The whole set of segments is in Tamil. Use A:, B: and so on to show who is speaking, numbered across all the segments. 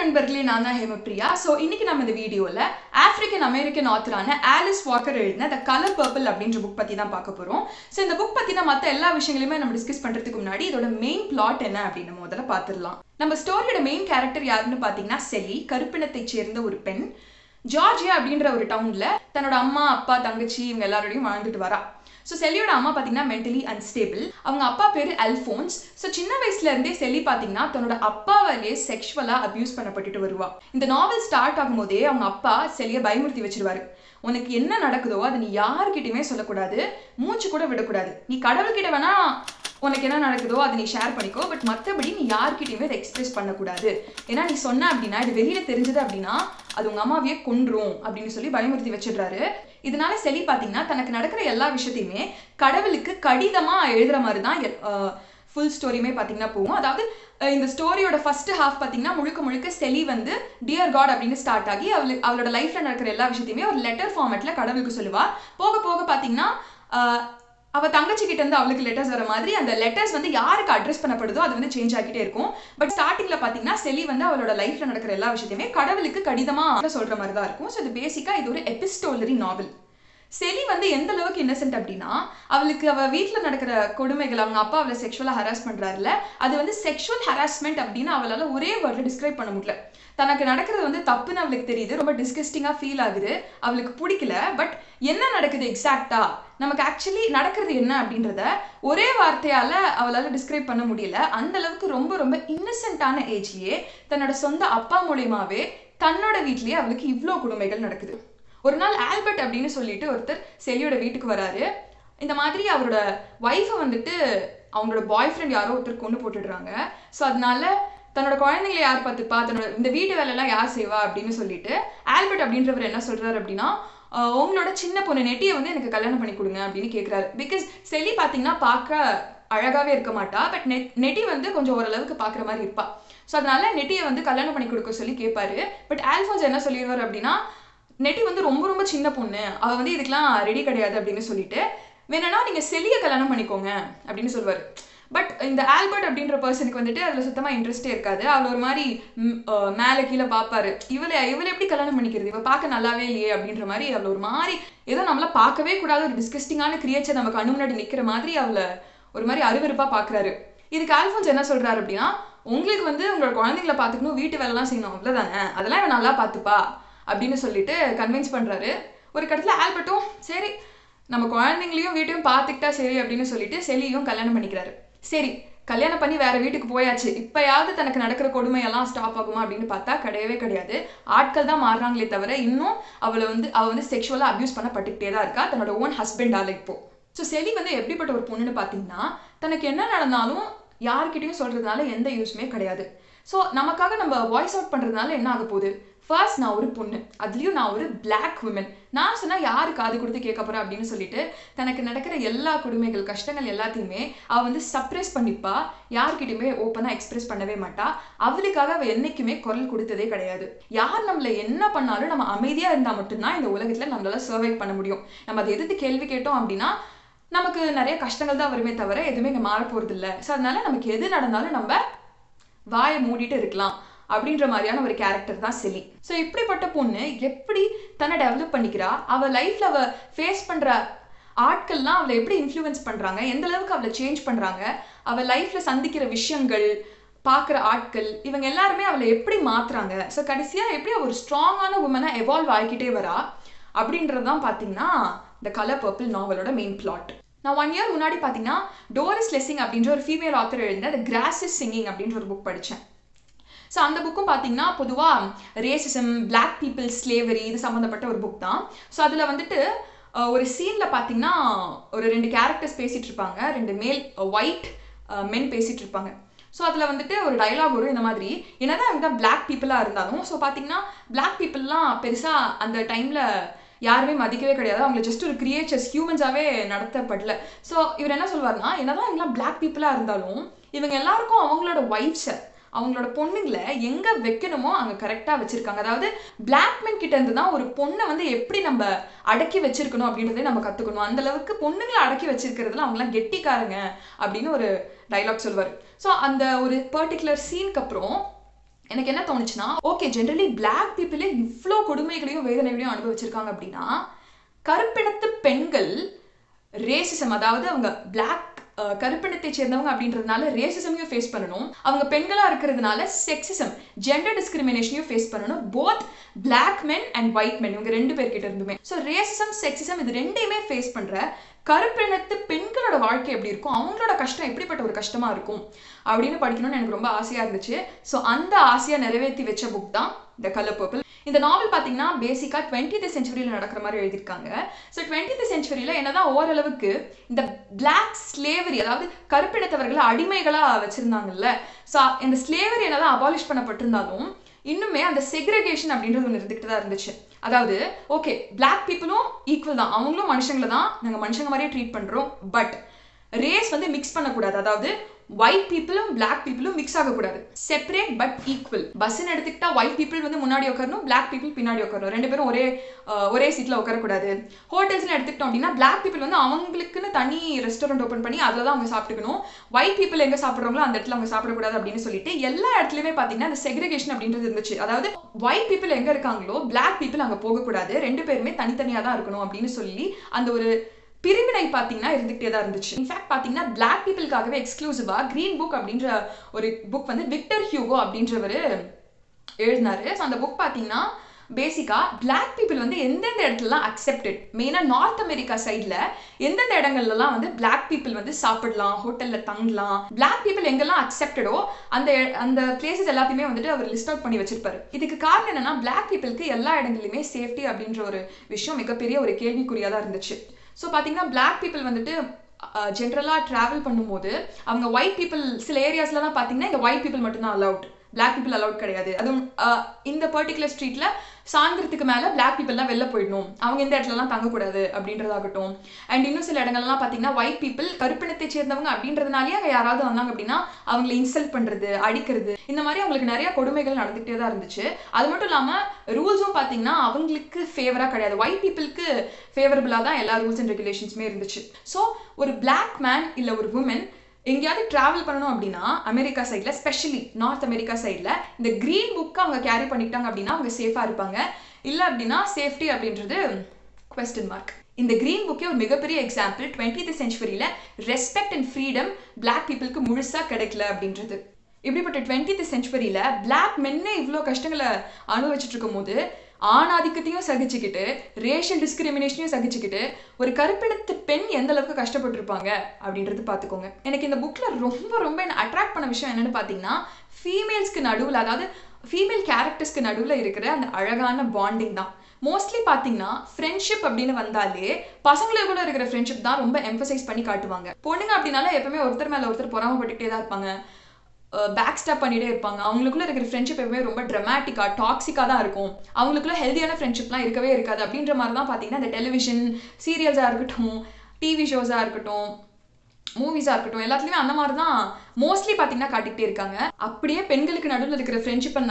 A: நண்பர்களே, நான் தான் ஹேமப்ரியா. ஸோ இன்னைக்கு நம்ம இந்த வீடியோவில் ஆப்பிரிக்கன் அமெரிக்கன் ஆத்தரான ஆலிஸ் வாக்கர் எழுதின த கலர் பர்பிள் அப்படின்ற புக் பற்றி தான் பார்க்க போகிறோம். ஸோ இந்த புக் பற்றின மற்ற எல்லா விஷயங்களையுமே நம்ம டிஸ்கஸ் பண்ணுறதுக்கு முன்னாடி இதோட மெயின் பிளாட் என்ன அப்படின்னு முதல்ல பார்த்துடலாம். நம்ம ஸ்டோரியோட மெயின் கேரக்டர் யாருன்னு பார்த்தீங்கன்னா செலி, கருப்பினத்தை சேர்ந்த ஒரு பெண். ஜார்ஜியா அப்படின்ற ஒரு டவுனில் தன்னோட அம்மா, அப்பா, தங்கச்சி இவங்க எல்லாரோடையும் வாழ்ந்துட்டு வரா. ஸோ செலியோட அம்மா பார்த்தீங்கன்னா மென்டலி அன்ஸ்டேபிள். அவங்க அப்பா பேர் அல்ஃபோன்ஸ். ஸோ சின்ன வயசுல இருந்தே செலி பார்த்தீங்கன்னா தன்னோட அப்பாவாலேயே செக்ஷுவலாக அபியூஸ் பண்ணப்பட்டுட்டு வருவா. இந்த நாவல் ஸ்டார்ட் ஆகும் போதே அவங்க அப்பா செலியை பயமுறுத்தி வச்சிருவாரு. உனக்கு என்ன நடக்குதோ அதை நீ யாருக்கிட்டையுமே சொல்லக்கூடாது, மூச்சு கூட விடக்கூடாது. நீ கடவுள்கிட்ட வேணா உனக்கு என்ன நடக்குதோ அதை நீ ஷேர் பண்ணிக்கோ, பட் மற்றபடி நீ யார்கிட்டையுமே அதை எக்ஸ்பிரஸ் பண்ணக்கூடாது. ஏன்னா நீ சொன்ன அப்படின்னா இது வெளியில தெரிஞ்சது அப்படின்னா அது உங்க அம்மாவையே கொன்றும் அப்படின்னு சொல்லி பயமுறுத்தி வச்சிடுறாரு. இதனால செலி பார்த்தீங்கன்னா தனக்கு நடக்கிற எல்லா விஷயத்தையுமே கடவுளுக்கு கடிதமா எழுதுற மாதிரி தான் ஃபுல் ஸ்டோரியுமே பார்த்தீங்கன்னா போகும். அதாவது இந்த ஸ்டோரியோட ஃபர்ஸ்ட் ஹாஃப் பார்த்தீங்கன்னா முழுக்க முழுக்க செலி வந்து டியர் காட் அப்படின்னு ஸ்டார்ட் ஆகி அவளோட லைஃப்ல நடக்கிற எல்லா விஷயத்தையுமே ஒரு லெட்டர் ஃபார்மேட்ல கடவுளுக்கு சொல்லுவா. போக போக பார்த்தீங்கன்னா அவ தங்கச்சி கிட்ட இருந்து அவளுக்கு லெட்டர்ஸ் வர மாதிரி அந்த லெட்டர்ஸ் வந்து யாருக்கு அட்ரஸ் பண்ணப்படுதோ அது வந்து சேஞ்ச் ஆகிட்டே இருக்கும். பட் ஸ்டார்டிங்ல பாத்தீங்கன்னா செலி வந்து அவளோட லைஃப்ல நடக்கிற எல்லா விஷயத்தையுமே கடவுளுக்கு கடிதமா சொல்ற மாதிரி தான் இருக்கும். ஸோ இது பேசிக்கா இது ஒரு எபிஸ்டோலரி நாவல். செலி வந்து எந்த அளவுக்கு இன்னசென்ட் அப்படின்னா அவளுக்கு அவ வீட்டில் நடக்கிற கொடுமைகள், அவங்க அப்பா அவளை செக்ஷுவலா ஹராஸ் பண்றாருல, அது வந்து செக்ஷுவல் ஹராஸ்மெண்ட் அப்படின்னு அவளால ஒரே வேர்ட்ல டிஸ்கிரைப் பண்ண முடியல. தனக்கு நடக்கிறது வந்து தப்புன்னு அவளுக்கு தெரியுது, ரொம்ப டிஸ்கஸ்டிங்கா ஃபீல் ஆகுது, அவளுக்கு பிடிக்கல. பட் என்ன நடக்குது எக்ஸாக்டா, நமக்கு ஆக்சுவலி நடக்கிறது என்ன அப்படின்றத ஒரே வார்த்தையால அவளால டிஸ்கிரைப் பண்ண முடியல. அந்த அளவுக்கு ரொம்ப ரொம்ப இன்னசென்ட்டான ஏஜ்லயே தன்னோட சொந்த அப்பா மூலியமாவே தன்னோட வீட்லயே அவளுக்கு இவ்வளோ கொடுமைகள் நடக்குது. ஒரு நாள் ஆல்பர்ட் அப்படின்னு சொல்லிட்டு ஒருத்தர் செலியோட வீட்டுக்கு வராரு. இந்த மாதிரி அவரோட ஒய்ஃபை வந்துட்டு அவங்களோட பாய் ஃப்ரெண்ட் யாரோ ஒருத்தர் கொண்டு போட்டுடுறாங்க. ஸோ அதனால தன்னோட குழந்தைங்களை யார் பார்த்துப்பா, தன்னோட இந்த வீட்டு வேலையெல்லாம் யார் செய்வா அப்படின்னு சொல்லிட்டு ஆல்பர்ட் அப்படின்றவர் என்ன சொல்றாரு அப்படின்னா, உங்களோட சின்ன பொண்ணு நெட்டியை வந்து எனக்கு கல்யாணம் பண்ணி கொடுங்க அப்படின்னு கேட்குறாரு. பிகாஸ் செலி பார்த்தீங்கன்னா பார்க்க அழகாவே இருக்க மாட்டா, பட் நெட்டி வந்து கொஞ்சம் ஓரளவுக்கு பார்க்குற மாதிரி இருப்பா. ஸோ அதனால நெட்டியை வந்து கல்யாணம் பண்ணி கொடுக்க சொல்லி கேட்பாரு. பட் ஆல்ஃபோன்ஸ் என்ன சொல்லிடுவார் அப்படின்னா, நெட்டி வந்து ரொம்ப ரொம்ப சின்ன பொண்ணு, அவள் வந்து இதுக்கெல்லாம் ரெடி கிடையாது அப்படின்னு சொல்லிட்டு வேணும்னா நீங்கள் செலியை கல்யாணம் பண்ணிக்கோங்க அப்படின்னு சொல்லுவார். பட் இந்த ஆல்பர்ட் அப்படின்ற பர்சனுக்கு வந்துட்டு அதில் சுத்தமாக இன்ட்ரெஸ்டே இருக்காது. அவள் ஒரு மாதிரி மேலே கீழே பார்ப்பாரு, இவளை எப்படி கல்யாணம் பண்ணிக்கிறது, இவள் பார்க்க நல்லாவே இல்லையே அப்படின்ற மாதிரி அவள் ஒரு மாதிரி ஏதோ நம்மள பார்க்கவே கூடாத ஒரு டிஸ்கஸ்டிங்கான கிரியேச்சர் நம்ம கண்ணு முன்னாடி நிற்கிற மாதிரி அவளை ஒரு மாதிரி அருவருப்பாக பார்க்குறாரு. இதுக்கு ஆல்ஃபோன்ஸ் என்ன சொல்கிறாரு அப்படின்னா, உங்களுக்கு வந்து உங்களோட குழந்தைங்களை பார்த்துக்கணும், வீட்டு வேலைலாம் செய்யணும், அவ்வளோதானே, அதெல்லாம் இவன் நல்லா பார்த்துப்பா அப்படின்னு சொல்லிட்டு கன்வின்ஸ் பண்ணுறாரு. ஒரு கட்டத்தில் ஆல்பர்ட்டும் சரி நம்ம குழந்தைங்களையும் வீட்டையும் பார்த்துக்கிட்டா சரி அப்படின்னு சொல்லிட்டு செலியும் கல்யாணம் பண்ணிக்கிறாரு. சரி கல்யாணம் பண்ணி வேற வீட்டுக்கு போயாச்சு, இப்பயாவது தனக்கு நடக்கிற கொடுமையெல்லாம் ஸ்டாப் ஆகுமா அப்படின்னு பார்த்தா கிடையவே கிடையாது. ஆட்கள் தான் மாறுறாங்களே தவிர இன்னும் அவள் வந்து செக்ஷுவலாக அபியூஸ் பண்ணப்பட்டுக்கிட்டே தான் இருக்கா தன்னோட ஓன் ஹஸ்பண்டால இப்போ. ஸோ செலி வந்து எப்படிப்பட்ட ஒரு பொண்ணுன்னு பார்த்தீங்கன்னா, தனக்கு என்ன நடந்தாலும் யார்கிட்டையும் சொல்றதுனால எந்த யூஸுமே கிடையாது. ஸோ நமக்காக நம்ம வாய்ஸ் அவுட் பண்ணுறதுனால என்ன ஆக போகுது, ஃபர்ஸ்ட் நான் ஒரு பொண்ணு, அதுலேயும் நான் ஒரு பிளாக் விமன், நான் சொன்னால் யாரு காது கொடுத்து கேட்க போகிறேன் அப்படின்னு சொல்லிட்டு தனக்கு நடக்கிற எல்லா கொடுமைகள் கஷ்டங்கள் எல்லாத்தையுமே அவள் வந்து சப்ரெஸ் பண்ணிப்பா, யார்கிட்டையுமே ஓப்பனாக எக்ஸ்பிரஸ் பண்ணவே மாட்டா. அவளுக்காக அவள் என்றைக்குமே குரல் கொடுத்ததே கிடையாது. யார் நம்மளை என்ன பண்ணாலும் நம்ம அமைதியாக இருந்தால் மட்டும்தான் இந்த உலகத்தில் நம்மளால சர்வை பண்ண முடியும். நம்ம அதை எதிர்த்து கேள்வி கேட்டோம் அப்படின்னா நமக்கு நிறைய கஷ்டங்கள் தான் வருமே தவிர எதுவுமே இங்கே மாற போகிறது இல்லை. ஸோ அதனால நமக்கு எது நடந்தாலும் நம்ம வாயை மூடிட்டு இருக்கலாம் அப்படின்ற மாதிரியான ஒரு கேரக்டர் தான் செலி. ஸோ இப்படிப்பட்ட பொண்ணு எப்படி தன்னை டெவலப் பண்ணிக்கிறா, அவள் லைஃப்ல அவள் ஃபேஸ் பண்ற ஆட்கள்லாம் அவளை எப்படி இன்ஃப்ளூயன்ஸ் பண்றாங்க, எந்த அளவுக்கு அவளை சேஞ்ச் பண்றாங்க, அவள் லைஃப்ல சந்திக்கிற விஷயங்கள், பார்க்குற ஆட்கள், இவங்க எல்லாருமே அவளை எப்படி மாத்துறாங்க, ஸோ கடைசியா எப்படி ஒரு ஸ்ட்ராங்கான உமனா எவால்வ் ஆகிக்கிட்டே வரா அப்படின்றதான் பார்த்தீங்கன்னா இந்த கலர் பர்பிள் நாவலோட மெயின் பிளாட். நான் 1 year முன்னாடி பார்த்தீங்கன்னா டோரிஸ் லெஸ்ஸிங் அப்படின்ற ஒரு ஃபீமேல் ஆத்தர் எழுதின த கிராஸ் இஸ் சிங்கிங் அப்படின்ற ஒரு புக் படித்தேன். ஸோ அந்த புக்கும் பார்த்தீங்கன்னா பொதுவாக ரேசிசம், பிளாக் பீப்புள், ஸ்லேவரி இது சம்மந்தப்பட்ட ஒரு புக் தான். ஸோ அதில் வந்துட்டு ஒரு சீனில் பார்த்தீங்கன்னா ஒரு 2 கேரக்டர்ஸ் பேசிகிட்டு இருப்பாங்க, 2 மேல் ஒயிட் மென் பேசிகிட்டு இருப்பாங்க. ஸோ அதில் வந்துட்டு ஒரு டைலாக் வரும் இந்த மாதிரி, என்னதான் அவங்க பிளாக் பீப்புளாக இருந்தாலும் ஸோ பார்த்தீங்கன்னா பிளாக் பீப்புளெலாம் பெருசாக அந்த டைமில் யாருமே மதிக்கவே கிடையாது, அவங்களை ஜஸ்ட் ஒரு கிரியேச்சர்ஸ் ஹியூமன்ஸாகவே நடத்தப்படல. ஸோ இவர் என்ன சொல்வார்னா, என்னதான் இவங்களாம் பிளாக் பீப்புளாக இருந்தாலும் இவங்க எல்லாருக்கும் அவங்களோட ஒய்ஃப்ஸை, அவங்களோட பொண்ணுங்களை எங்கே வைக்கணுமோ அங்கே கரெக்டாக வச்சுருக்காங்க. அதாவது பிளாக் மென் கிட்ட இருந்து தான் ஒரு பொண்ணை வந்து எப்படி நம்ம அடக்கி வச்சிருக்கணும் அப்படின்றதே நம்ம கற்றுக்கணும். அந்தளவுக்கு பொண்ணுங்களை அடக்கி வச்சிருக்கிறதுல அவங்களாம் கெட்டிக்காரங்க அப்படின்னு ஒரு டைலாக் சொல்வார். ஸோ அந்த ஒரு பர்டிகுலர் சீனுக்கு அப்புறம் எனக்கு என்ன தோணுச்சுன்னா, ஓகே ஜென்ரலி பிளாக் பீப்புளே இவ்வளோ கொடுமைகளையும் வேதனைகளையும் அனுபவிச்சிருக்காங்க அப்படின்னா, கருப்பினத்து பெண்கள் ரேசிசம், அதாவது அவங்க பிளாக் கருப்பினத்தை சேர்ந்தவங்க அப்படின்றதுனால ரேசிசமையும் ஃபேஸ் பண்ணணும், அவங்க பெண்களா இருக்கிறதுனால செக்ஸிசம் ஜெண்டர் டிஸ்கிரிமினேஷனையும் ஃபேஸ் பண்ணணும், both black men and white men இவங்க 2 பேர்கிட்ட இருந்துமே. ஸோ ரேசிசம் செக்ஸிசம் இது 2யுமே ஃபேஸ் பண்ற கருப்பினத்து பெண்களோட வாழ்க்கை எப்படி இருக்கும், அவங்களோட கஷ்டம் எப்படிப்பட்ட ஒரு கஷ்டமா இருக்கும் அப்படின்னு படிக்கணும்னு எனக்கு ரொம்ப ஆசையா இருந்துச்சு. ஸோ அந்த ஆசையா நிறைவேற்றி வச்ச புக் தான் த கலர் பர்பிள். இந்த நாவல் பார்த்தீங்கன்னா பேசிக்கா 20th செஞ்சுரியில் நடக்கிற மாதிரி எழுதியிருக்காங்க. ஸோ 20th செஞ்சுரியில் என்னதான் ஓரளவுக்கு இந்த பிளாக் ஸ்லேவரி, அதாவது கருப்பினத்தவர்களை அடிமைகளா வச்சிருந்தாங்கல்ல, ஸோ இந்த ஸ்லேவரி என்னதான் அபாலிஷ் பண்ணப்பட்டிருந்தாலும் இன்னுமே அந்த செக்ரிகேஷன் அப்படின்றது ஒன்று இருந்துகிட்டு தான் இருந்துச்சு. அதாவது ஓகே பிளாக் பீப்புளும் ஈக்குவல் தான், அவங்களும் மனுஷங்களை தான் நாங்கள் மனுஷங்க மாதிரியே ட்ரீட் பண்ணுறோம், பட் ரேஸ் வந்து மிக்ஸ் பண்ணக்கூடாது. அதாவது ஒயிட் பீப்புளும் பிளாக் பீப்புளும் மிக்ஸ் ஆகக்கூடாது, செப்பரேட் பட் ஈக்குவல். பஸ்ன்னு எடுத்துக்கிட்டா ஒயிட் பீப்புள் வந்து முன்னாடி உட்காரணும், பிளாக் பீப்புள் பின்னாடி உட்காரணும், 2 பேரும் ஒரே சீட்டில் உட்காரக்கூடாது. ஹோட்டல்ஸ்னு எடுத்துக்கிட்டோம் அப்படின்னா பிளாக் பீப்புள் வந்து அவங்களுக்குன்னு தனி ரெஸ்டாரண்ட் ஓப்பன் பண்ணி அதில் தான் அவங்க சாப்பிட்டுக்கணும், ஒயிட் பீப்புள் எங்கே சாப்பிட்றாங்களோ அந்த இடத்துல அவங்க சாப்பிடக்கூடாது அப்படின்னு சொல்லிட்டு எல்லா இடத்துலையுமே பார்த்தீங்கன்னா அந்த செக்ரிகேஷன் அப்படின்றது இருந்துச்சு. அதாவது ஒயிட் பீப்புள் எங்கே இருக்காங்களோ பிளாக் பீப்புள் அங்கே போகக்கூடாது, 2 பேருமே தனித்தனியாக தான் இருக்கணும் அப்படின்னு சொல்லி அந்த ஒரு பிரிவினை பார்த்தீங்கன்னா இருந்துகிட்டே தான் இருந்துச்சு. இன்ஃபேக்ட் பார்த்தீங்கன்னா பிளாக் பீப்புளுக்காகவே எக்ஸ்க்ளூசிவா கிரீன் புக் அப்படின்ற ஒரு புக் வந்து விக்டர் ஹியூகோ அப்படின்றவர் எழுதினாரு. ஸோ அந்த புக் பார்த்தீங்கன்னா பேசிக்கா பிளாக் பீப்புள் வந்து எந்தெந்த இடத்துலலாம் அக்செப்டட், மெயினாக நார்த் அமெரிக்கா சைடில் எந்தெந்த இடங்கள்லாம் வந்து பிளாக் பீப்புள் வந்து சாப்பிடலாம், ஹோட்டலில் தங்கலாம், பிளாக் பீப்புள் எங்கெல்லாம் அக்செப்டடோ அந்த பிளேசஸ் எல்லாத்தையுமே வந்துட்டு அவர் லிஸ்ட் அவுட் பண்ணி வச்சிருப்பாரு. இதுக்கு காரணம் என்னன்னா பிளாக் பீப்புளுக்கு எல்லா இடங்களையுமே சேஃப்டி அப்படின்ற ஒரு விஷயம் மிகப்பெரிய ஒரு கேள்விக்குறியாக தான் இருந்துச்சு. ஸோ பார்த்தீங்கன்னா பிளாக் பீப்புள் வந்துட்டு ஜென்ரலாக ட்ராவல் பண்ணும்போது அவங்க ஒயிட் பீப்புள் சில ஏரியாஸ்லாம் பார்த்தீங்கன்னா இங்கே ஒயிட் பீப்புள் மட்டும்தான் அலவுட், பிளாக் பீப்புள் அலவுட் கிடையாது. அதுவும் இந்த பர்டிகுலர் ஸ்ட்ரீட்ல சாயந்தரத்துக்கு மேலே பிளாக் பீப்புள்லாம் வெளில போயிடணும், அவங்க இந்த இடத்துலலாம் தங்கக்கூடாது அப்படின்றதாகட்டும். அண்ட் இன்னும் சில இடங்கள்லாம் பார்த்தீங்கன்னா ஒயிட் பீப்புள் கருப்பினத்தை சேர்ந்தவங்க அப்படின்றதுனாலே அங்கே யாராவது வந்தாங்க அப்படின்னா அவங்களை இன்சல்ட் பண்ணுறது, அடிக்கிறது, இந்த மாதிரி அவங்களுக்கு நிறைய கொடுமைகள் நடந்துகிட்டே தான் இருந்துச்சு. அது மட்டும் இல்லாமல் ரூல்ஸும் பார்த்தீங்கன்னா அவங்களுக்கு ஃபேவராக கிடையாது, ஒயிட் பீப்புளுக்கு ஃபேவரபுளாக தான் எல்லா ரூல்ஸ் அண்ட் ரெகுலேஷன்ஸுமே இருந்துச்சு. ஸோ ஒரு பிளாக் மேன் இல்லை ஒரு உமன் எங்கேயாவது ட்ராவல் பண்ணணும் அப்படின்னா அமெரிக்கா சைடில், ஸ்பெஷலி நார்த் அமெரிக்கா சைடில் இந்த க்ரீன் புக்கை அவங்க கேரி பண்ணிக்கிட்டாங்க அப்படின்னா அவங்க சேஃபாக இருப்பாங்க, இல்லை அப்படின்னா சேஃப்டி அப்படின்றது குவெஸ்டன் மார்க். இந்த க்ரீன் புக்கே ஒரு மிகப்பெரிய எக்ஸாம்பிள் 20th செஞ்சுரியில் ரெஸ்பெக்ட் அண்ட் ஃப்ரீடம் பிளாக் பீப்புளுக்கு முழுசாக கிடைக்கல அப்படின்றது. இப்படிப்பட்ட 20th செஞ்சுரியில் பிளாக் மென்னே இவ்வளோ கஷ்டங்களை அனுபவிச்சுட்டு இருக்கும் போது ஆணாதிக்கத்தையும் சகிச்சுக்கிட்டு ரேஷியல் டிஸ்கிரிமினேஷனையும் சகிச்சுக்கிட்டு ஒரு கருப்பினத்து பெண் எந்த அளவுக்கு கஷ்டப்பட்டுருப்பாங்க அப்படின்றது பார்த்துக்கோங்க. எனக்கு இந்த புக்கில் ரொம்ப என்ன அட்ராக்ட் பண்ண விஷயம் என்னென்னு பார்த்தீங்கன்னா ஃபீமேல்ஸ்க்கு நடுவில், அதாவது ஃபீமேல் கேரக்டர்ஸ்க்கு நடுவில் இருக்கிற அந்த அழகான பாண்டிங் தான். மோஸ்ட்லி பார்த்தீங்கன்னா ஃப்ரெண்ட்ஷிப் அப்படின்னு வந்தாலே பசங்களுக்குள்ள இருக்கிற ஃப்ரெண்ட்ஷிப் தான் ரொம்ப எம்பசைஸ் பண்ணி காட்டுவாங்க. பொண்ணுங்க அப்படின்னால எப்பவுமே ஒருத்தர் மேலே ஒருத்தர் பொறாமப்பட்டுகிட்டே தான் இருப்பாங்க, பேக் ஸ்டாப் பண்ணிகிட்டே இருப்பாங்க. அவங்களுக்குள்ள இருக்கிற ஃப்ரெண்ட்ஷிப் எப்பவுமே ரொம்ப ட்ரமாட்டிக்காக டாக்ஸிக்காக தான் இருக்கும், அவங்களுக்குள்ள ஹெல்தியான ஃப்ரெண்ட்ஷிப்லாம் இருக்கவே இருக்காது. அப்படின்ற மாதிரி தான் பார்த்தீங்கன்னா இந்த டெலிவிஷன் சீரியல்ஸாக இருக்கட்டும், டிவி ஷோஸாக இருக்கட்டும், மூவிஸாக இருக்கட்டும், எல்லாத்துலேயுமே அந்த மாதிரி தான் மோஸ்ட்லி பார்த்தீங்கன்னா காட்டிகிட்டே இருக்காங்க. அப்படியே பெண்களுக்கு நடுவில் இருக்கிற ஃப்ரெண்ட்ஷிப்பை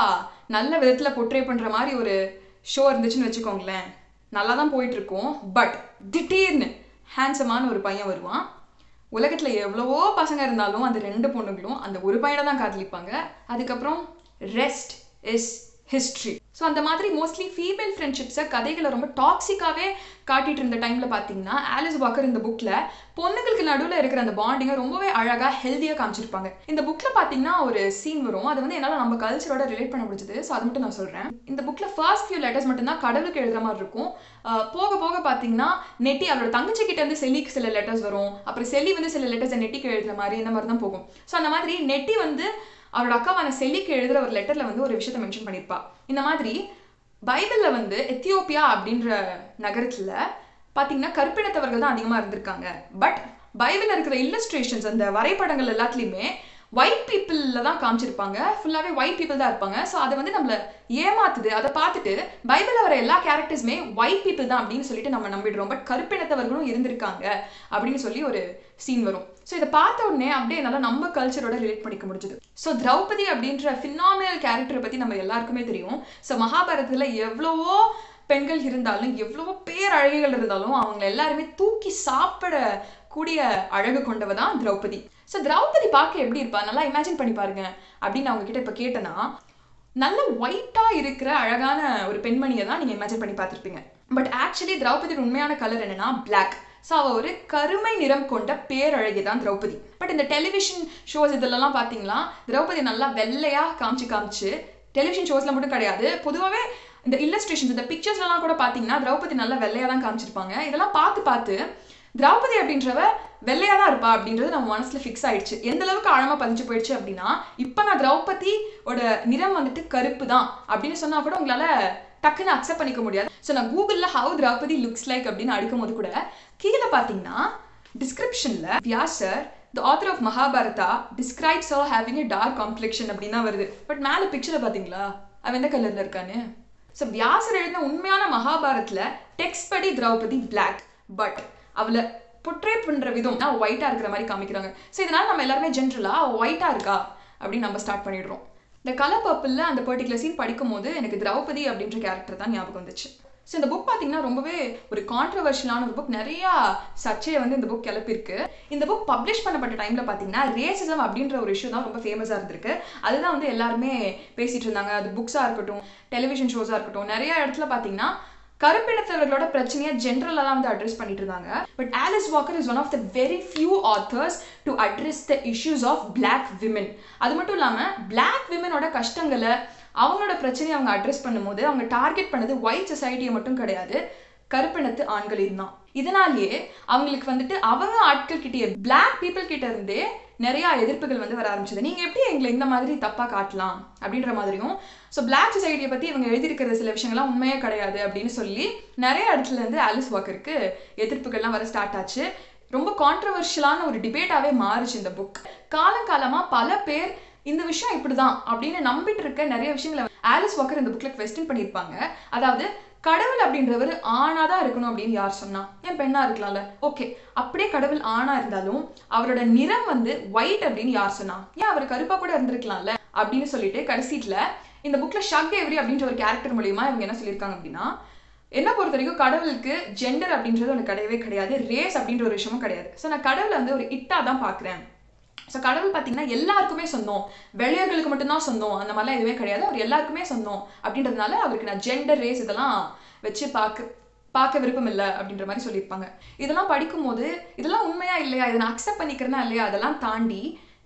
A: நல்ல விதத்தில் போர்ட்ரே பண்ணுற மாதிரி ஒரு ஷோ இருந்துச்சுன்னு வச்சுக்கோங்களேன், நல்லா தான் போயிட்டுருக்கோம். பட் திடீர்னு ஹேண்ட்ஸமான ஒரு பையன் வருவான், உலகத்தில் எவ்வளவோ பசங்க இருந்தாலும் அந்த 2 பொண்ணுங்களும் அந்த ஒரு பையனை தான் காதலிப்பாங்க, அதுக்கப்புறம் ரெஸ்ட் இஸ் ஹிஸ்ட்ரி. ஸோ அந்த மாதிரி மோஸ்ட்லி ஃபீமேல் ஃப்ரெண்ட்ஷிப்ஸை கதைகளை ரொம்ப டாக்ஸிக்காகவே காட்டிகிட்டு இருந்த டைமில் பார்த்தீங்கன்னா ஆலிஸ் வாக்கர் இந்த புக்கில் பொண்ணுங்களுக்கு நடுவில் இருக்கிற அந்த பாண்டிங்கை ரொம்பவே அழகாக ஹெல்த்தியாக காமிச்சிருப்பாங்க. இந்த புக்கில் பார்த்தீங்கன்னா ஒரு சீன் வரும், அது வந்து என்னால் நம்ம கல்ச்சரோட ரிலேட் பண்ண முடிஞ்சது. ஸோ அது மட்டும் நான் சொல்கிறேன். இந்த புக்கில் ஃபர்ஸ்ட் ஃபியூ லெட்டர்ஸ் மட்டும்தான் கடவுளுக்கு எழுதுற மாதிரி இருக்கும். போக போக பார்த்தீங்கன்னா நெட்டி அவரோட தங்கச்சிக்கிட்ட இருந்து செல்லிக்கு சில லெட்டர்ஸ் வரும், அப்புறம் செல்லி வந்து சில லெட்டர்ஸை நெட்டிக்கு எழுதுற மாதிரி இந்த மாதிரி தான் போகும். ஸோ அந்த மாதிரி நெட்டி வந்து அவரோட அக்காவான செல்லிக்கு எழுதுற ஒரு லெட்டர்ல வந்து ஒரு விஷயத்தை மென்ஷன் பண்ணியிருப்பா. இந்த மாதிரி பைபிள்ல வந்து எத்தியோப்பியா அப்படின்ற நகரத்துல பார்த்தீங்கன்னா கருப்பினத்தவர்கள் தான் அதிகமாக இருந்திருக்காங்க. பட் பைபிளில் இருக்கிற இல்லஸ்ட்ரேஷன்ஸ் அந்த வரைபடங்கள் எல்லாத்துலேயுமே ஒயிட் பீப்புளில் தான் காமிச்சிருப்பாங்க, ஃபுல்லாகவே ஒயிட் பீப்புள் தான் இருப்பாங்க. ஸோ அதை வந்து நம்மளை ஏமாத்துது. அதை பார்த்துட்டு பைபிளில் வர எல்லா கேரக்டர்ஸுமே ஒயிட் பீப்புள் தான் அப்படின்னு சொல்லிட்டு நம்ம நம்பிடுறோம். பட் கருப்பினத்தவர்களும் இருந்திருக்காங்க அப்படின்னு சொல்லி ஒரு சீன் வரும். ஸோ இதை பார்த்த உடனே அப்படியே என்னால் நம்ம கல்ச்சரோட ரிலேட் பண்ணிக்க முடிஞ்சது. ஸோ திரௌபதி அப்படின்ற ஃபினாமினல் கேரக்டரை பற்றி நம்ம எல்லாருக்குமே தெரியும். ஸோ மகாபாரதத்தில் எவ்வளவோ பெண்கள் இருந்தாலும் எவ்வளவோ பேரழகிகள் இருந்தாலும் அவங்க எல்லாருமே தூக்கி சாப்பிடக்கூடிய அழகு கொண்டவ தான் திரௌபதி. ஸோ திரௌபதி பார்க்க எப்படி இருப்பா, நல்லா இமேஜின் பண்ணி பாருங்க அப்படின்னு அவங்க கிட்ட இப்போ கேட்டேன்னா நல்ல ஒயிட்டா இருக்கிற அழகான ஒரு பெண்மணியை தான் நீங்க இமேஜின் பண்ணி பார்த்திருப்பீங்க. பட் ஆக்சுவலி திரௌபதியோட உண்மையான கலர் என்னன்னா பிளாக். ஸோ அவள் ஒரு கருமை நிறம் கொண்ட பேரழகி தான் திரௌபதி. பட் இந்த டெலிவிஷன் ஷோஸ் இதெல்லாம் பார்த்தீங்களா, திரௌபதி நல்லா வெள்ளையா காமிச்சு டெலிவிஷன் ஷோஸ்ல மட்டும் கிடையாது, பொதுவாகவே இந்த இல்லஸ்ட்ரேஷன்ஸ் இந்த பிக்சர்ஸ்லாம் கூட பார்த்தீங்கன்னா திரௌபதி நல்லா வெள்ளையா தான் காமிச்சிருப்பாங்க. இதெல்லாம் பார்த்து திரௌபதி அப்படின்றவ வெள்ளையா தான் இருப்பா அப்படின்றது நம்ம மனசுல ஃபிக்ஸ் ஆயிடுச்சு. எந்த அளவுக்கு ஆழமா பதிஞ்சு போயிடுச்சு அப்படின்னா, இப்போ நான் திரௌபதியோட நிறம் வந்துட்டு கருப்பு தான் அப்படின்னு சொன்னா கூட உங்களால டக்குன்னு அக்செப்ட் பண்ணிக்க முடியாது. ஸோ நான் கூகுளில் ஹவு திரௌபதி லுக்ஸ் லைக் அப்படின்னு அடிக்கும் போது கூட கீழே பார்த்தீங்கன்னா டிஸ்கிரிப்ஷனில் வியாசர் the author of Mahabharata describes her having a dark complexion அப்படின்னு தான் வருது. பட் மேலே பிக்சரை பார்த்தீங்களா அவன் எந்த கலரில் இருக்கான்னு. ஸோ வியாசர் எழுதின உண்மையான மகாபாரத்தில் டெக்ஸ்ட் படி திரௌபதி பிளாக், பட் அவளை பொட்ரே பண்ணுற விதம் ஒயிட்டாக இருக்கிற மாதிரி காமிக்கிறாங்க. ஸோ இதனால் நம்ம எல்லாருமே ஜென்ரலாக ஒயிட்டாக இருக்கா அப்படின்னு நம்ம ஸ்டார்ட் பண்ணிடுறோம். இந்த கலர் பர்பிளில் அந்த பர்டிகுலர் சீன் படிக்கும் போது எனக்கு திரௌபதி அப்படின்ற கேரக்டர் தான் ஞாபகம் வந்துச்சு. ஸோ இந்த புக் பார்த்தீங்கன்னா ரொம்பவே ஒரு கான்ட்ரவர்ஷியலான ஒரு புக், நிறையா சர்ச்சையை வந்து இந்த புக் கிளப்பிருக்கு. இந்த புக் பப்ளிஷ் பண்ணப்பட்ட டைமில் பார்த்தீங்கன்னா ரேசிசம் அப்படின்ற ஒரு இஷ்யூ தான் ரொம்ப ஃபேமஸாக இருந்திருக்கு. அதுதான் வந்து எல்லாருமே பேசிகிட்டு இருந்தாங்க. அது புக்ஸாக இருக்கட்டும், டெலிவிஷன் ஷோஸாக இருக்கட்டும், நிறைய இடத்துல பார்த்தீங்கன்னா கருப்பினத்தவர்களோட பிரச்சனையை ஜென்ரலாக தான் வந்து அட்ரஸ் பண்ணிட்டு இருந்தாங்க. But Alice Walker is one of the very few authors to address the issues of black women. அது மட்டும் இல்லாமல் பிளாக் விமனோட கஷ்டங்களை, அவங்களோட பிரச்சனையை அவங்க அட்ரஸ் பண்ணும்போது அவங்க டார்கெட் பண்ணது ஒயிட் சொசைட்டியை மட்டும் கிடையாது, கருப்பினத்து ஆண்களையும் தான். இதனாலேயே அவங்களுக்கு வந்துட்டு அவங்க ஆட்கள் கிட்டே, பிளாக் பீப்புள் கிட்ட இருந்தே நிறைய எதிர்ப்புகள் வந்து வர ஆரம்பிச்சது. நீங்க எப்படி எங்களை இந்த மாதிரி தப்பா காட்டலாம் அப்படின்ற மாதிரியும். ஸோ பிளாக் சொசைட்டியை பத்தி இவங்க எழுதியிருக்கிற சில விஷயங்கள்லாம் உண்மையே கிடையாது அப்படின்னு சொல்லி நிறைய இடத்துல இருந்து ஆலிஸ் வாக்கருக்கு எதிர்ப்புகள்லாம் வர ஸ்டார்ட் ஆச்சு. ரொம்ப கான்ட்ரவர்ஷியலான ஒரு டிபேட்டாவே மாறுச்சு இந்த புக். காலங்காலமா பல பேர் இந்த விஷயம் இப்படிதான் அப்படின்னு நம்பிட்டு இருக்க நிறைய விஷயங்களை ஆலிஸ் வாக்கர் இந்த புக்ல குவெஸ்டின் பண்ணியிருப்பாங்க. அதாவது கடவுள் அப்படின்றவர் ஆணாதான் இருக்கணும் அப்படின்னு யார் சொன்னா? ஏன் பெண்ணா இருக்கலாம்ல? ஓகே, அப்படியே கடவுள் ஆணா இருந்தாலும் அவரோட நிறம் வந்து ஒயிட் அப்படின்னு யார் சொன்னா? ஏன் அவர் கருப்பா கூட இருந்திருக்கலாம்ல அப்படின்னு சொல்லிட்டு கடைசியில இந்த புக்ல ஷக் எவ்ரி அப்படின்ற ஒரு கேரக்டர் மூலியமா இவங்க என்ன சொல்லியிருக்காங்க அப்படின்னா, என்ன பொறுத்த வரைக்கும் கடவுளுக்கு ஜெண்டர் அப்படின்றது ஒன்று கிடையவே கிடையாது, ரேஸ் அப்படின்ற ஒரு விஷயமும் கிடையாது. ஸோ நான் கடவுளை வந்து ஒரு இட்டா தான் பார்க்குறேன். ஸோ கடவுள் பார்த்தீங்கன்னா எல்லாருக்குமே சொந்தம், வெள்ளையர்களுக்கு மட்டும்தான் சொந்தம், அந்த மாதிரிலாம் எதுவுமே கிடையாது, அவர் எல்லாருக்குமே சொந்தம் அப்படின்றதுனால அவருக்கு நான் ஜெண்டர் ரேஸ் இதெல்லாம் வச்சு பார்க்க விருப்பம் இல்லை அப்படின்ற மாதிரி சொல்லியிருப்பாங்க. இதெல்லாம் படிக்கும்போது இதெல்லாம் உண்மையா இல்லையா, இதை நான் அக்செப்ட் பண்ணிக்கிறேன்னா இல்லையா, அதெல்லாம் தாண்டி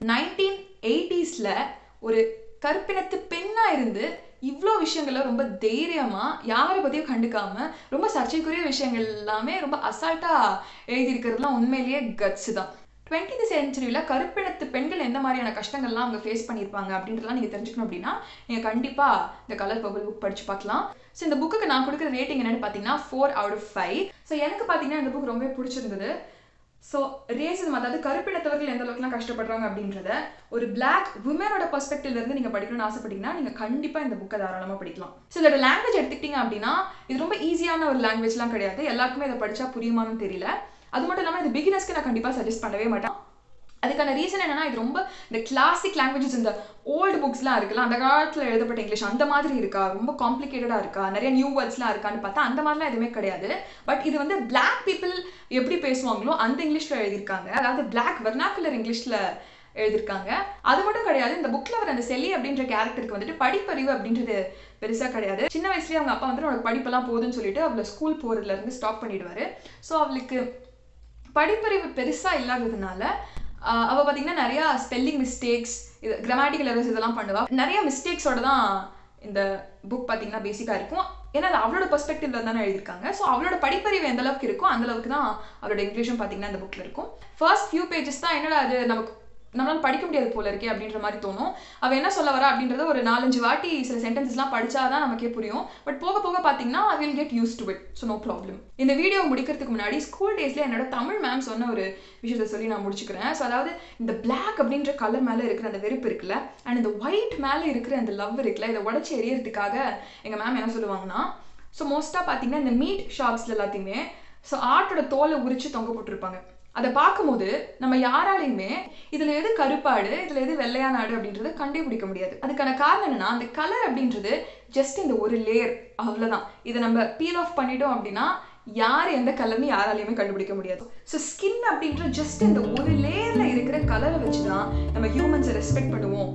A: 1980s ஒரு கருப்பினத்து பெண்ணா இருந்து இவ்வளோ விஷயங்கள ரொம்ப தைரியமா யாரை பற்றியும் கண்டுக்காம ரொம்ப சர்ச்சைக்குரிய விஷயங்கள் எல்லாமே ரொம்ப அசால்ட்டா எழுதியிருக்கிறதுலாம் உண்மையிலேயே கட்ஸ் தான். 20th centuryல கருப்பினத்து பெண்கள் எந்த மாதிரியான கஷ்டங்கள்லாம் அவங்க ஃபேஸ் பண்ணியிருப்பாங்க அப்படின்றலாம் நீங்கள் தெரிஞ்சுக்கணும் அப்படின்னா நீங்கள் கண்டிப்பாக இந்த கலர் பர்பிள் புக் படித்து பார்க்கலாம். ஸோ இந்த புக்குக்கு நான் கொடுக்குற ரேட்டிங் என்னென்னு பார்த்தீங்கன்னா 4 out of 5. ஸோ எனக்கு பார்த்தீங்கன்னா இந்த புக் ரொம்ப பிடிச்சிருந்தது. ஸோ ரேசிசம், அதாவது கருப்பினத்தவர்கள் எந்த அளவுக்குலாம் கஷ்டப்படுறாங்க அப்படின்றத ஒரு பிளாக் உமனோட பெர்ஸ்பெக்டிவ்ல இருந்து நீங்கள் படிக்கணும்னு ஆசைப்பட்டீங்கன்னா நீங்கள் கண்டிப்பாக இந்த புக்கை தாராளமாக படிக்கலாம். ஸோ இதோட லாங்குவேஜ் எடுத்துக்கிட்டீங்க அப்படின்னா இது ரொம்ப ஈஸியான ஒரு லாங்குவேஜ்லாம் கிடையாது, எல்லாருக்குமே இதை படித்தா புரியுமான்னு தெரியல. அது மட்டும் இல்லாமல் இது பிகினர்ஸ்க்கு நான் கண்டிப்பாக சஜஸ்ட் பண்ணவே மாட்டேன். அதுக்கான ரீசன் என்னன்னா, இது ரொம்ப இந்த கிளாசிக் லாங்குவேஜஸ், இந்த ஓல்டு புக்ஸ்லாம் இருக்குல்ல, அந்த காலத்தில் எழுதப்பட்ட இங்கிலீஷ் அந்த மாதிரி இருக்கா, ரொம்ப காம்ப்ளிகேட்டடாக இருக்கா, நிறைய நியூ வேர்ட்ஸ்லாம் இருக்கான்னு பார்த்தா அந்த மாதிரிலாம் எதுவுமே கிடையாது. பட் இது வந்து பிளாக் பீப்புள் எப்படி பேசுவாங்களோ அந்த இங்கிலீஷில் எழுதியிருக்காங்க, அதாவது பிளாக் வெர்னாக்குலர் இங்கிலீஷில் எழுதியிருக்காங்க. அது மட்டும் கிடையாது, இந்த புக்கில் வர அந்த செலி அப்படின்ற கேரக்டருக்கு வந்துட்டு படிப்பறிவு அப்படின்றது பெருசாக கிடையாது. சின்ன வயசுலேயே அவங்க அப்பா வந்து அவளுக்கு படிப்பெல்லாம் போதுன்னு சொல்லிட்டு அவளை ஸ்கூல் போகிறதுலேருந்து ஸ்டாப் பண்ணிடுவார். ஸோ அவளுக்கு படிப்பறிவு பெருசாக இல்லாததுனால அவள் பார்த்தீங்கன்னா நிறையா ஸ்பெல்லிங் மிஸ்டேக்ஸ், இது கிராமட்டிக்கல் எரர்ஸ் இதெல்லாம் பண்ணுவாள். நிறைய மிஸ்டேக்ஸோட தான் இந்த புக் பார்த்தீங்கன்னா பேசிக்காக இருக்கும். ஏன்னா அது அவளோட பெர்ஸ்பெக்டிவ்ல தானே எழுதியிருக்காங்க. ஸோ அவளோட படிப்பறிவு எந்த அளவுக்கு இருக்கோ அந்த அளவுக்கு தான் அவளோட இங்கிலீஷும் பார்த்தீங்கன்னா இந்த புக்கில் இருக்கும். ஃபர்ஸ்ட் ஃபியூ பேஜஸ் தான் என்னடா அது நம்மளால படிக்க முடியாது போல இருக்கே அப்படின்ற மாதிரி தோணும். அவள் என்ன சொல்ல வரா அப்படின்றத ஒரு 4-5 வாட்டி சில சென்டென்சஸ்லாம் படிச்சாதான் நமக்கே புரியும். பட் போக போக பார்த்தீங்கன்னா I will get use to it. So no problem. இந்த வீடியோ முடிக்கிறதுக்கு முன்னாடி ஸ்கூல் டேஸ்ல என்னோட தமிழ் மேம் சொன்ன ஒரு விஷயத்தை சொல்லி நான் முடிச்சுக்கிறேன். ஸோ அதாவது இந்த பிளாக் அப்படின்ற கலர் மேலே இருக்கிற அந்த வெறுப்பு இருக்குல்ல, அண்ட் இந்த ஒயிட் மேலே இருக்கிற அந்த லவ் இருக்குல்ல, இதை உடச்சி எரியறதுக்காக எங்கள் மேம் என்ன சொல்லுவாங்கன்னா, ஸோ மோஸ்ட்டாக பார்த்தீங்கன்னா இந்த மீட் ஷாப்ஸில் எல்லாத்தையுமே ஸோ ஆட்டோட தோலை உரிச்சு தொங்க போட்டிருப்பாங்க. அதை பார்க்கும்போது நம்ம யாராலையுமே இதுல எது கருப்பாடு இதுல எது வெள்ளையானாடு அப்படின்றத கண்டுபிடிக்க முடியாது. அதுக்கான காரணம் என்னன்னா, அந்த கலர் அப்படின்றது ஜஸ்ட் இந்த ஒரு லேயர், அவ்வளவுதான். இதை நம்ம பீல் ஆஃப் பண்ணிட்டோம் அப்படின்னா யார் எந்த கலர்னு யாராலையுமே கண்டுபிடிக்க முடியாது. ஸோ ஸ்கின் அப்படின்ற ஜஸ்ட் இந்த ஒரு லேயர்ல இருக்கிற கலரை வச்சுதான் நம்ம ஹியூமன்ஸை ரெஸ்பெக்ட் பண்ணுவோம்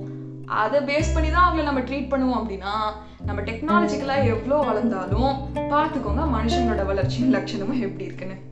A: அதை பேஸ் பண்ணி தான் அவங்கள நம்ம ட்ரீட் பண்ணுவோம் அப்படின்னா நம்ம டெக்னாலஜிக்கலாக எவ்வளோ வளர்ந்தாலும் பார்த்துக்கோங்க மனுஷங்களோட வளர்ச்சியின் லட்சணமும் எப்படி இருக்குன்னு.